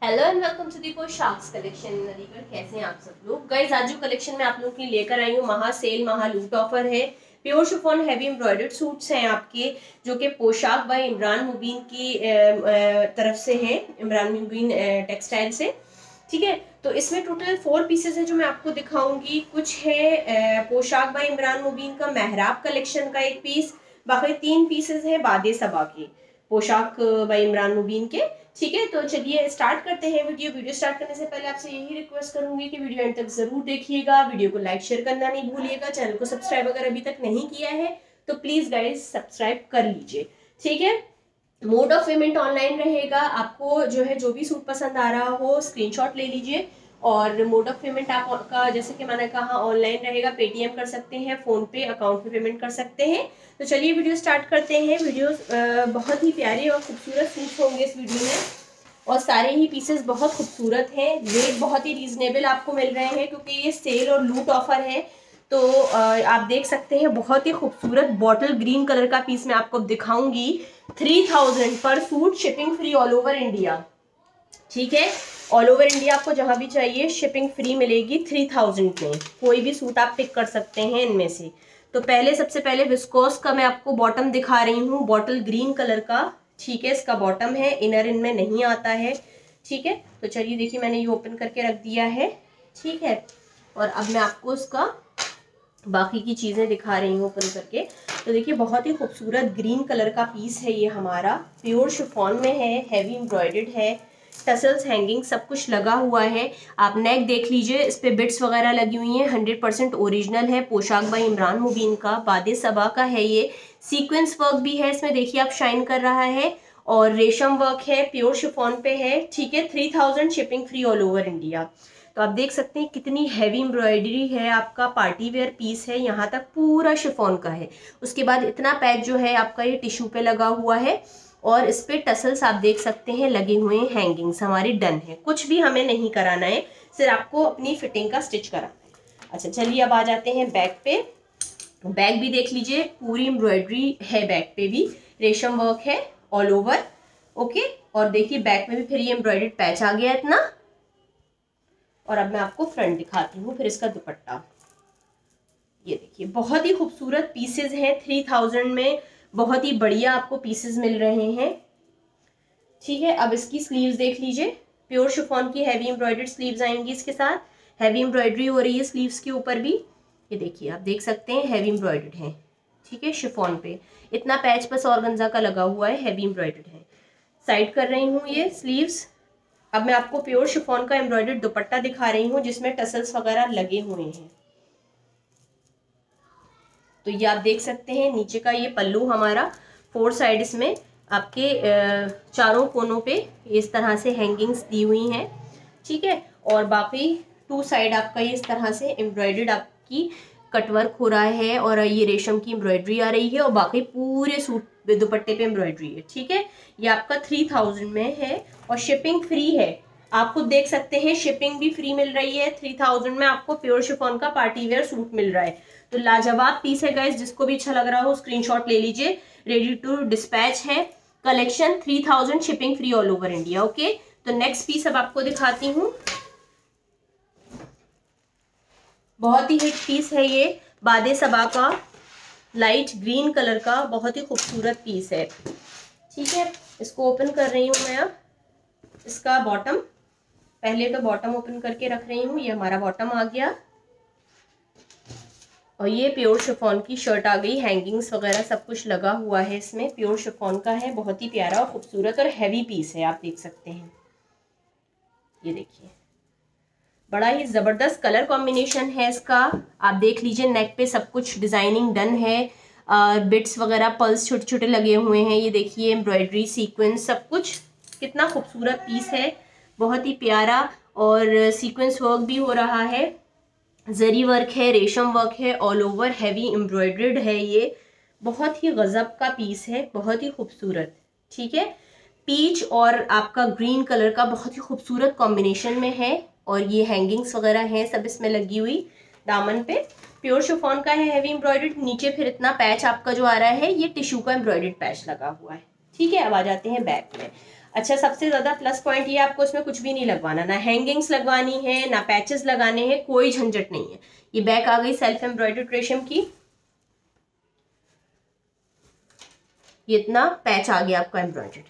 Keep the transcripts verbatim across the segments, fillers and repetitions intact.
Hello and welcome to the Poshaks collection in Aligarh. कैसे हैं आप सब लोग? गाइस, आज जो कलेक्शन मैं आप लोगों के लिए लेकर आई हूँ, महा सेल महा लूट ऑफर है। Pure chiffon heavy embroidered suits हैं आपके, जो कि पोशाक बाय इमरान मुबीन की तरफ से हैं, इमरान मुबीन टेक्सटाइल से। ठीक है, तो इसमें टोटल फोर पीसेस हैं जो मैं आपको दिखाऊंगी। कुछ है पोशाक बाय इमरान मुबीन का मेहराब कलेक्शन का एक पीस, बाकी तीन पीसेस हैं बादे सबा के पोशाक बाय इमरान मुबीन के। ठीक है, तो चलिए स्टार्ट करते हैं वीडियो। वीडियो स्टार्ट करने से पहले आपसे यही रिक्वेस्ट करूंगी कि वीडियो एंड तक जरूर देखिएगा, वीडियो को लाइक शेयर करना नहीं भूलिएगा, चैनल को सब्सक्राइब अगर अभी तक नहीं किया है तो प्लीज गाइस सब्सक्राइब कर लीजिए। ठीक है, मोड ऑफ पेमेंट ऑनलाइन रहेगा। आपको जो है जो भी सूट पसंद आ रहा हो स्क्रीनशॉट ले लीजिए, और मोड ऑफ पेमेंट आपका जैसे कि मैंने कहा ऑनलाइन रहेगा। पेटीएम कर सकते हैं, फोन पे अकाउंट पे पेमेंट कर सकते हैं। तो चलिए वीडियो स्टार्ट करते हैं। वीडियो बहुत ही प्यारे और खूबसूरत सूट होंगे इस वीडियो में, और सारे ही पीसेस बहुत खूबसूरत हैं। रेट बहुत ही रीजनेबल आपको मिल रहे हैं क्योंकि ये सेल और लूट ऑफर है। तो आप देख सकते हैं बहुत ही खूबसूरत बॉटल ग्रीन कलर का पीस मैं आपको दिखाऊंगी। थ्री थाउजेंड पर suit, shipping free all over India. ठीक है, ऑल ओवर इंडिया आपको जहां भी चाहिए शिपिंग फ्री मिलेगी। थ्री थाउजेंड में कोई भी सूट आप पिक कर सकते हैं इनमें से। तो पहले सबसे पहले विस्कोस का मैं आपको बॉटम दिखा रही हूँ, बॉटल ग्रीन कलर का। ठीक है, इसका बॉटम है, इनर इनमें नहीं आता है। ठीक है, तो चलिए देखिए मैंने ये ओपन करके रख दिया है। ठीक है, और अब मैं आपको इसका बाकी की चीज़ें दिखा रही हूँ ओपन करके। तो देखिए बहुत ही खूबसूरत ग्रीन कलर का पीस है ये हमारा, प्योर शिफॉन में है, हैवी एम्ब्रॉयडर्ड है, टसल्स हैंगिंग सब कुछ लगा हुआ है। आप नेक देख लीजिए, इस पे बिट्स वगैरह लगी हुई हैं। हंड्रेड परसेंट ओरिजिनल है, पोशाक बाय इमरान मुबीन का, बादे सबा का है ये। सीक्वेंस वर्क भी है इसमें, देखिए आप शाइन कर रहा है, और रेशम वर्क है, प्योर शिफॉन पे है। ठीक है, three thousand shipping free all over India. तो आप देख सकते हैं कितनी हैवी एम्ब्रॉयडरी है, आपका पार्टी वेयर पीस है, यहाँ तक पूरा शिफॉन का है। उसके बाद इतना पैच जो है आपका ये टिश्यू पे लगा हुआ है, और इस पे टसल्स आप देख सकते हैं लगे हुए हैं। हैंगिंग्स हमारी डन है, कुछ भी हमें नहीं कराना है, सिर्फ आपको अपनी फिटिंग का स्टिच कराना है। अच्छा चलिए अब आ जाते हैं बैक पे। बैक भी देख लीजिए, पूरी एम्ब्रॉयडरी है बैक पे भी, रेशम वर्क है ऑल ओवर। ओके, और देखिए बैक में भी फिर ये एम्ब्रॉयडर्ड पैच आ गया इतना। और अब मैं आपको फ्रंट दिखाती हूँ, फिर इसका दुपट्टा। ये देखिए बहुत ही खूबसूरत पीसेज हैं, थ्री थाउजेंड में बहुत ही बढ़िया आपको पीसेस मिल रहे हैं। ठीक है, अब इसकी स्लीव्स देख लीजिए, प्योर शिफॉन की हैवी एम्ब्रॉयडर्ड स्लीव्स आएंगी इसके साथ। हैवी एम्ब्रॉयडरी हो रही है स्लीव्स के ऊपर भी, ये देखिए आप देख सकते हैं हैवी एम्ब्रॉयडर्ड है। ठीक है, शिफॉन पे इतना पैच बस ऑर्गेन्जा का लगा हुआ है, हैवी एम्ब्रॉयडर्ड है। साइड कर रही हूँ ये स्लीव्स। अब मैं आपको प्योर शिफॉन का एम्ब्रॉयडर्ड दुपट्टा दिखा रही हूँ जिसमें टसल्स वगैरह लगे हुए हैं। तो ये आप देख सकते हैं नीचे का ये पल्लू हमारा, फोर साइड इसमें आपके चारों कोनों पे इस तरह से हैंगिंग्स दी हुई हैं। ठीक है, और बाकी टू साइड आपका ये इस तरह से एम्ब्रॉयडर्ड आपकी कटवर्क हो रहा है, और ये रेशम की एम्ब्रॉयडरी आ रही है, और बाकी पूरे सूट दुपट्टे पे एम्ब्रॉयडरी है। ठीक है, ये आपका थ्री थाउजेंड में है, और शिपिंग फ्री है। आप खुद देख सकते हैं शिपिंग भी फ्री मिल रही है। थ्री थाउजेंड में आपको प्योर शिफॉन का पार्टी वेयर सूट मिल रहा है। तो लाजवाब पीस है गाइस, जिसको भी अच्छा लग रहा हो स्क्रीनशॉट ले लीजिए। रेडी टू डिस्पैच है collection, three thousand shipping free all over India. Okay, तो नेक्स्ट पीस अब आपको दिखाती हूँ। बहुत ही हिट पीस है ये, बादे सबा का, लाइट ग्रीन कलर का, बहुत ही खूबसूरत पीस है। ठीक है, इसको ओपन कर रही हूँ मैं अब। इसका बॉटम, पहले तो बॉटम ओपन करके रख रही हूँ। ये हमारा बॉटम आ गया, और ये प्योर शिफॉन की शर्ट आ गई, हैंगिंग्स वगैरह सब कुछ लगा हुआ है इसमें, प्योर शिफॉन का है, बहुत ही प्यारा और खूबसूरत और हैवी पीस है, आप देख सकते हैं। ये देखिए बड़ा ही ज़बरदस्त कलर कॉम्बिनेशन है इसका। आप देख लीजिए नेक पे सब कुछ डिज़ाइनिंग डन है, बिट्स वगैरह पल्स छोटे छोटे लगे हुए हैं। ये देखिए एम्ब्रॉयडरी सीक्वेंस सब कुछ, कितना खूबसूरत पीस है, बहुत ही प्यारा, और सीक्वेंस वर्क भी हो रहा है, जरी वर्क है, रेशम वर्क है, ऑल ओवर हैवी एम्ब्रॉयडर्ड है। ये बहुत ही गजब का पीस है, बहुत ही खूबसूरत। ठीक है, पीच और आपका ग्रीन कलर का बहुत ही खूबसूरत कॉम्बिनेशन में है, और ये हैंगिंग्स वगैरह हैं सब इसमें लगी हुई दामन पे। प्योर शिफॉन का है, हैवी एम्ब्रॉयडर्ड। नीचे फिर इतना पैच आपका जो आ रहा है ये टिश्यू का एम्ब्रॉयडर्ड पैच लगा हुआ है। ठीक है, अब आ जाते हैं बैक में। अच्छा, सबसे ज़्यादा प्लस पॉइंट ये, आपको इसमें कुछ भी नहीं लगवाना, ना हैंगिंग्स लगवानी है, ना पैचेस लगाने हैं, कोई झंझट नहीं है। ये बैक आ गई सेल्फ एम्ब्रॉयडर्ड रेशम की, ये इतना पैच आ गया आपका एम्ब्रॉयडर्ड।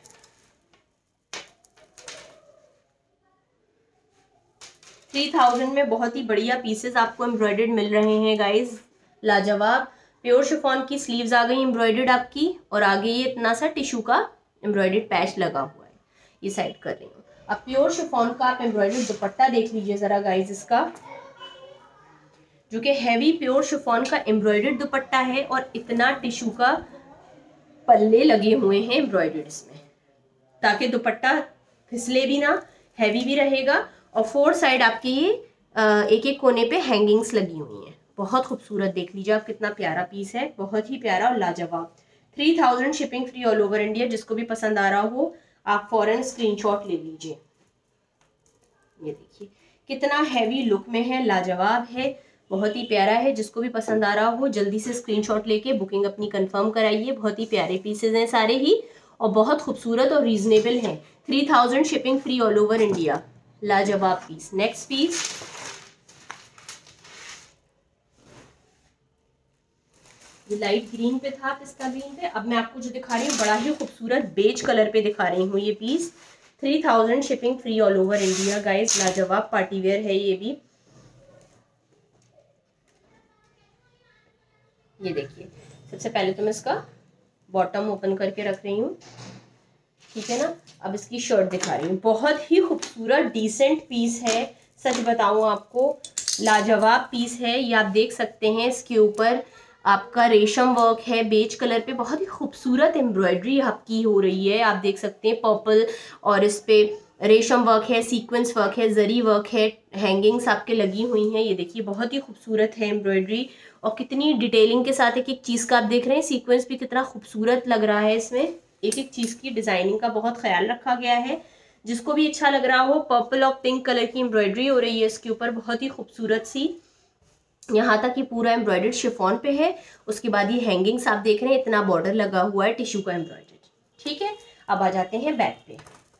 थ्री थाउजेंड में बहुत ही बढ़िया पीसेस आपको एम्ब्रॉयडर्ड मिल रहे हैं गाइज, लाजवाब। प्योर शिफॉन की स्लीव्स आ गई एम्ब्रॉयडर्ड आपकी, और आगे ये इतना सा टिश्यू का एम्ब्रॉयडर्ड पैच लगा हुआ है, ये साइड कर रही हूँ। अब प्योर शिफॉन का आप एम्ब्रॉयडर्ड दुपट्टा देख लीजिए जरा गाइज, इसका जो कि हैवी प्योर शिफॉन का एम्ब्रॉयडर्ड दुपट्टा है, और इतना टिश्यू का पल्ले लगे हुए हैं एम्ब्रॉयडर्ड इसमें, ताकि दुपट्टा फिसले भी ना, हैवी भी रहेगा। और फोर साइड आपके ये एक एक कोने पे हैंगिंग्स लगी हुई हैं, बहुत खूबसूरत। देख लीजिए आप कितना प्यारा पीस है, बहुत ही प्यारा और लाजवाब। Three thousand shipping free all over India. जिसको भी पसंद आ रहा हो आप फॉरन स्क्रीनशॉट ले लीजिए। ये देखिए कितना हैवी लुक में है, लाजवाब है, बहुत ही प्यारा है। जिसको भी पसंद आ रहा हो जल्दी से स्क्रीनशॉट लेके बुकिंग अपनी कंफर्म कराइए। बहुत ही प्यारे पीसेज हैं सारे ही, और बहुत खूबसूरत और रीजनेबल हैं। Three thousand shipping free all over India, लाजवाब पीस। नेक्स्ट पीस, ये लाइट ग्रीन पे था, पिस्ता ग्रीन पे। अब मैं आपको जो दिखा रही हूँ बड़ा ही खूबसूरत बेज कलर पे दिखा रही हूँ ये piece. Three thousand shipping free all over India guys, लाजवाब पार्टी वेयर है ये भी। ये देखिए, सबसे पहले तो मैं इसका बॉटम ओपन करके रख रही हूँ, ठीक है ना। अब इसकी शर्ट दिखा रही हूँ, बहुत ही खूबसूरत डिसेंट पीस है, सच बताऊँ आपको लाजवाब पीस है। ये आप देख सकते हैं, इसके ऊपर आपका रेशम वर्क है बेज कलर पे, बहुत ही खूबसूरत एम्ब्रॉयडरी आपकी हो रही है। आप देख सकते हैं पर्पल, और इस पे रेशम वर्क है, सीक्वेंस वर्क है, जरी वर्क है, हैंगिंग्स आपके लगी हुई हैं। ये देखिए बहुत ही खूबसूरत है एम्ब्रॉयडरी, और कितनी डिटेलिंग के साथ एक एक चीज़ का आप देख रहे हैं। सीक्वेंस भी कितना खूबसूरत लग रहा है इसमें, एक एक चीज़ की डिज़ाइनिंग का बहुत ख्याल रखा गया है। जिसको भी अच्छा लग रहा हो, पर्पल और पिंक कलर की एम्ब्रॉयडरी हो रही है इसके ऊपर, बहुत ही खूबसूरत सी। यहाँ तक ये पूरा एम्ब्रॉयडर्ड शिफॉन पे है। उसके बाद ये हैंगिंग्स आप देख रहे हैं, इतना बॉर्डर लगा हुआ है टिश्यू का एम्ब्रॉयडर्ड, ठीक है। अब आ जाते हैं बैक पे।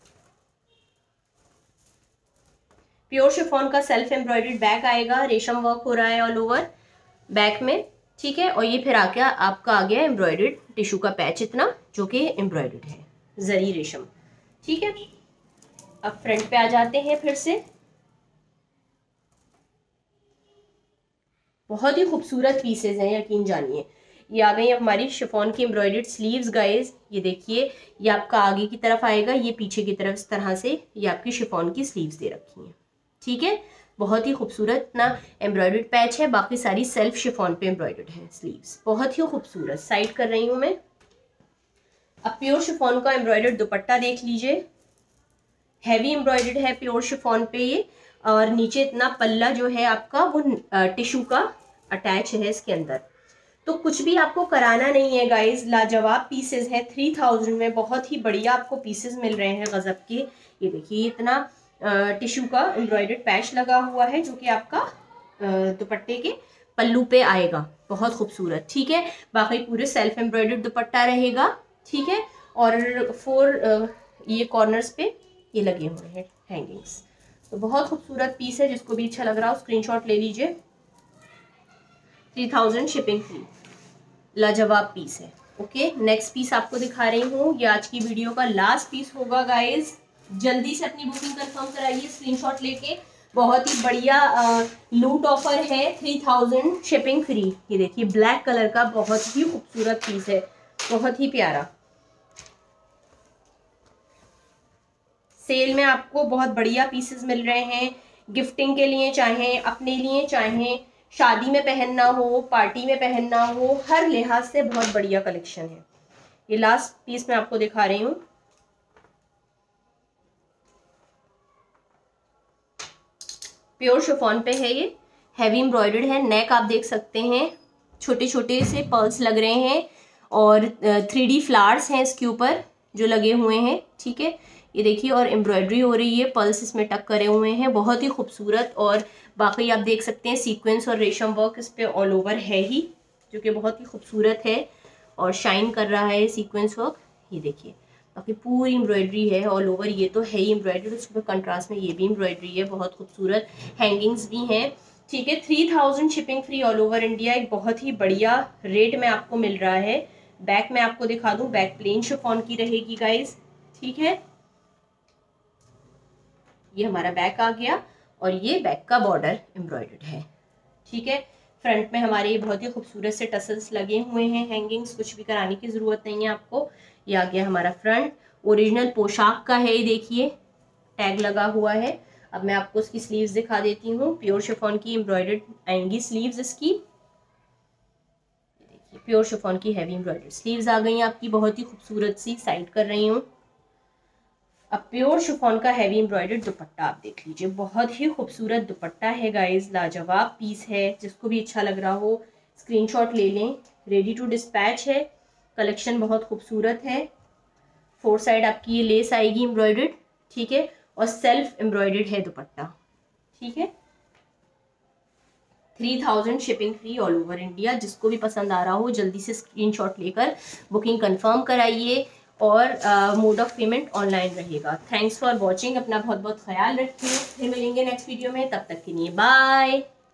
प्योर शिफॉन का सेल्फ एम्ब्रॉयडर्ड बैक आएगा, रेशम वर्क हो रहा है ऑल ओवर बैक में, ठीक है। और ये फिर आके आपका आ गया एम्ब्रॉयडर्ड टिश्यू का पैच, इतना जो कि एम्ब्रॉयडर्ड है, जरी रेशम, ठीक है। अब फ्रंट पे आ जाते हैं फिर से। बहुत ही खूबसूरत पीसेज हैं, यकीन जानिए। ये आ गई हमारी शिफॉन की एम्ब्रॉयडर्ड स्लीव्स गाइस। ये देखिए, ये आपका आगे की तरफ आएगा, ये पीछे की तरफ इस तरह से ये आपकी शिफॉन की स्लीव्स दे रखी हैं, ठीक है। बहुत ही खूबसूरत ना एम्ब्रॉयडर्ड पैच है, बाकी सारी सेल्फ शिफॉन पे एम्ब्रॉयडर्ड है स्लीव्स, बहुत ही खूबसूरत। साइड कर रही हूँ मैं। अब प्योर शिफॉन का एम्ब्रॉयडर्ड दुपट्टा देख लीजिए, हैवी एम्ब्रॉयडर्ड है प्योर शिफॉन पे ये, और नीचे इतना पल्ला जो है आपका वो टिश्यू का अटैच है इसके अंदर। तो कुछ भी आपको कराना नहीं है गाइज, लाजवाब पीसेस हैं। थ्री थाउजेंड में बहुत ही बढ़िया आपको पीसेस मिल रहे हैं गजब के। ये देखिए इतना टिश्यू का एम्ब्रॉयडर्ड पैच लगा हुआ है, जो कि आपका दुपट्टे के पल्लू पे आएगा, बहुत खूबसूरत, ठीक है। बाकी पूरे सेल्फ एम्ब्रॉयडर्ड दुपट्टा रहेगा, ठीक है। और फोर ये कॉर्नर्स पे ये लगे हुए हैं हैंगिंग्स, तो बहुत खूबसूरत पीस है। जिसको भी अच्छा लग रहा हो स्क्रीनशॉट ले लीजिए। थ्री थाउजेंड शिपिंग फ्री, लाजवाब पीस है। ओके, नेक्स्ट पीस आपको दिखा रही हूँ, ये आज की वीडियो का लास्ट पीस होगा गाइज। जल्दी से अपनी बुकिंग कंफर्म कराइए स्क्रीनशॉट लेके। बहुत ही बढ़िया लूट ऑफर है, थ्री थाउजेंड शिपिंग फ्री। ये देखिए ब्लैक कलर का बहुत ही खूबसूरत पीस है, बहुत ही प्यारा। सेल में आपको बहुत बढ़िया पीसेस मिल रहे हैं, गिफ्टिंग के लिए, चाहे अपने लिए, चाहे शादी में पहनना हो, पार्टी में पहनना हो, हर लिहाज से बहुत बढ़िया कलेक्शन है। ये लास्ट पीस मैं आपको दिखा रही हूँ। प्योर शिफॉन पे है ये, हैवी एम्ब्रॉयडर्ड है। नेक आप देख सकते हैं, छोटे छोटे से पर्ल्स लग रहे हैं, और थ्री डी फ्लावर्स हैं इसके ऊपर जो लगे हुए हैं, ठीक है। ये देखिए, और एम्ब्रॉयडरी हो रही है, पल्स इसमें टक करे हुए हैं, बहुत ही खूबसूरत। और बाकी आप देख सकते हैं सीक्वेंस और रेशम वर्क इस पे ऑल ओवर है ही, जो कि बहुत ही खूबसूरत है और शाइन कर रहा है सीक्वेंस वर्क। ये देखिए बाकी पूरी एम्ब्रॉयडरी है ऑल ओवर, ये तो है ही एम्ब्रॉयडरी, उसके ऊपर कंट्रास्ट में ये भी एम्ब्रॉयडरी है, बहुत खूबसूरत हैंगिंग्स भी हैं। ठीक है, three thousand shipping free all over India, एक बहुत ही बढ़िया रेट में आपको मिल रहा है। बैक में आपको दिखा दूं, बैक प्लेन शिफॉन की रहेगी गाइज। ठीक है, ये हमारा बैक आ गया और ये बैक का बॉर्डर एम्ब्रॉयडर्ड है। ठीक है, फ्रंट में हमारे ये बहुत ही खूबसूरत से टसल्स लगे हुए हैं, हैंगिंग्स, कुछ भी कराने की ज़रूरत नहीं है आपको। ये आ गया हमारा फ्रंट, ओरिजिनल पोशाक का है, ये देखिए टैग लगा हुआ है। अब मैं आपको इसकी स्लीव्स दिखा देती हूँ, प्योर शिफॉन की एम्ब्रॉयडर्ड आएंगी स्लीव्स इसकी, देखिए प्योर शिफॉन की हैवी एम्ब्रॉयडर्ड स्लीव्स आ गई आपकी, बहुत ही खूबसूरत सी, साइड कर रही हूँ। अब प्योर शिफॉन का हैवी एम्ब्रॉयडर्ड दुपट्टा आप देख लीजिए, बहुत ही खूबसूरत दुपट्टा है गाइज, लाजवाब पीस है, जिसको भी अच्छा लग रहा हो स्क्रीनशॉट ले लें, रेडी टू डिस्पैच है। कलेक्शन बहुत खूबसूरत है, फोर साइड आपकी ये लेस आएगी एम्ब्रॉयडर्ड। ठीक है, और सेल्फ एम्ब्रॉयडर्ड है दुपट्टा। ठीक है, three thousand shipping free all over India. जिसको भी पसंद आ रहा हो जल्दी से स्क्रीनशॉट लेकर बुकिंग कंफर्म कराइए और मोड ऑफ पेमेंट ऑनलाइन रहेगा। थैंक्स फॉर वॉचिंग, अपना बहुत बहुत ख्याल रखिए, फिर मिलेंगे नेक्स्ट वीडियो में, तब तक के लिए बाय।